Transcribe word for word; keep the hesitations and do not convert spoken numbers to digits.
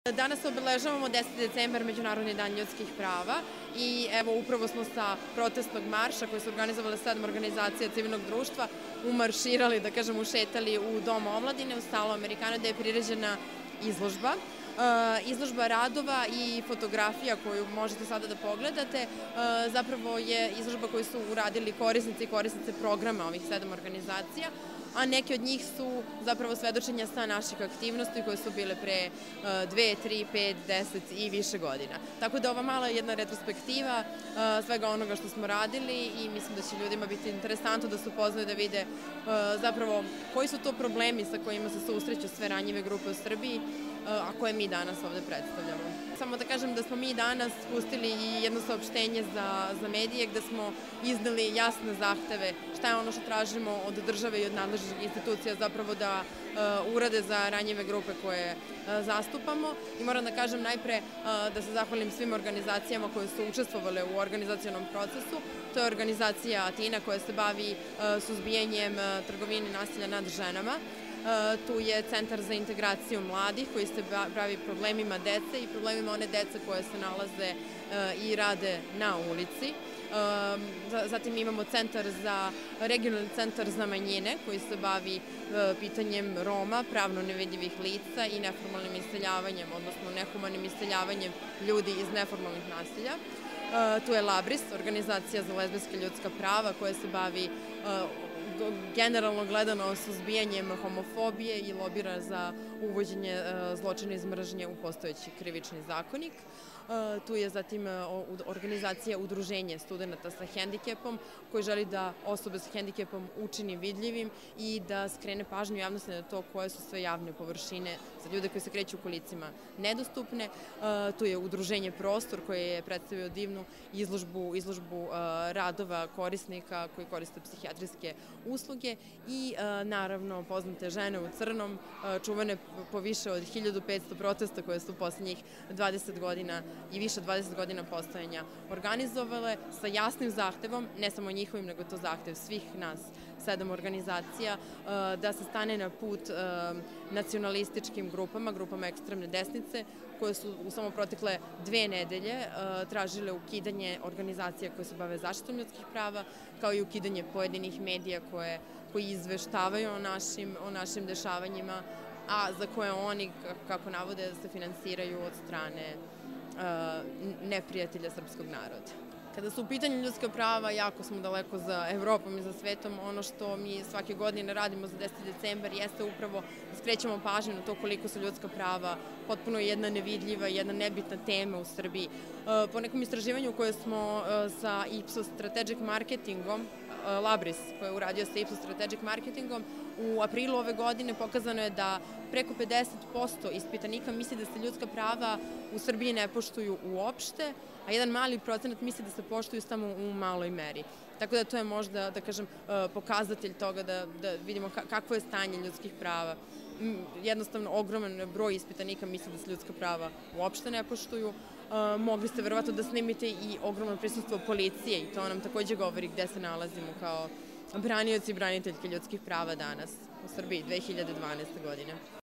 Danas obeležavamo deseti decembar, Međunarodni dan ljudskih prava i evo upravo smo sa protestnog marša koji su organizovale sedam organizacija civilnog društva umarširali, da kažem, ušetali u Dom omladine, u salu Amerikana, gde je priređena izložba. Izložba radova i fotografija koju možete sada da pogledate zapravo je izložba koju su uradili korisnici i korisnice programa ovih sedam organizacija, a neke od njih su zapravo svedočenja sa naših aktivnosti koje su bile pre dve, tri, pet, deset i više godina. Tako da ova mala jedna retrospektiva svega onoga što smo radili i mislim da će ljudima biti interesantno da se upoznaju, da vide zapravo koji su to problemi sa kojima se susreću sve ranjive grupe u Srbiji, a koje mi danas ovde predstavljamo. Samo da kažem da smo mi danas pustili i jedno saopštenje za medije gde smo izneli jasne zahteve šta je ono što tražimo od države i od nadležnih institucija zapravo da urade za ranjive grupe koje zastupamo. I moram da kažem najpre da se zahvalim svim organizacijama koje su učestvovale u organizacionom procesu. To je organizacija Atina koja se bavi suzbijanjem trgovine i nasilja nad ženama. Tu je Centar za integraciju mladih koji se bavi problemima dece i problemima one dece koje se nalaze i rade na ulici. Zatim imamo centar za, regionalni centar za manjine koji se bavi pitanjem Roma, pravno nevidljivih lica i neformalnim iseljavanjem, odnosno nehumanim iseljavanjem ljudi iz neformalnih naselja. Tu je Labris, organizacija za lezbijska ljudska prava koja se bavi generalno gledano suzbijanjem homofobije i lobira za uvođenje zločina iz mržnje u postojeći krivični zakonik. Tu je zatim organizacija Udruženje studenta sa hendikepom koji želi da osobe sa hendikepom učini vidljivim i da skrene pažnju javnosti na to koje su sve javne površine za ljude koji se kreću u kolicima nedostupne. Tu je Udruženje Prostor koje je predstavio divnu izložbu, izložbu radova korisnika koji koriste psihijatrijske usluge i naravno poznate Žene u crnom, čuvane po više od hiljadu petsto protesta koje su u poslednjih dvadeset godina i više od dvadeset godina postojanja organizovale sa jasnim zahtevom, ne samo njihovim, nego to zahtev svih nas, sedam organizacija, da se stane na put nacionalističkim grupama, grupama ekstremne desnice, koje su u samo protekle dve nedelje tražile ukidanje organizacija koje se bave zaštitom ljudskih prava, kao i ukidanje pojedinih medija koji izveštavaju o našim dešavanjima, a za koje oni, kako navode, se finansiraju od strane neprijatelja srpskog naroda. Kada su u pitanju ljudska prava, jako smo daleko za Evropom i za svetom. Ono što mi svake godine radimo za deseti decembar jeste upravo da skrećemo pažnju na to koliko su ljudska prava potpuno jedna nevidljiva, jedna nebitna tema u Srbiji. Po nekom istraživanju koje smo sa Ipsos Strategic Marketingom, Labris koji je uradio sa Ipsos Strategic Marketingom, u aprilu ove godine pokazano je da preko pedeset posto ispitanika misli da se ljudska prava u Srbiji ne poštuju uopšte, a jedan mali procenat misli da se poštuju samo u maloj meri. Tako da to je možda, da kažem, pokazatelj toga da vidimo kakvo je stanje ljudskih prava. Jednostavno, ogroman broj ispitanika misli da se ljudska prava uopšte ne poštuju. Mogli ste verovatno da snimite i ogromno prisustvo policije i to nam takođe govori gde se nalazimo kao branioci i braniteljke ljudskih prava danas u Srbiji dve hiljade dvanaeste. godine.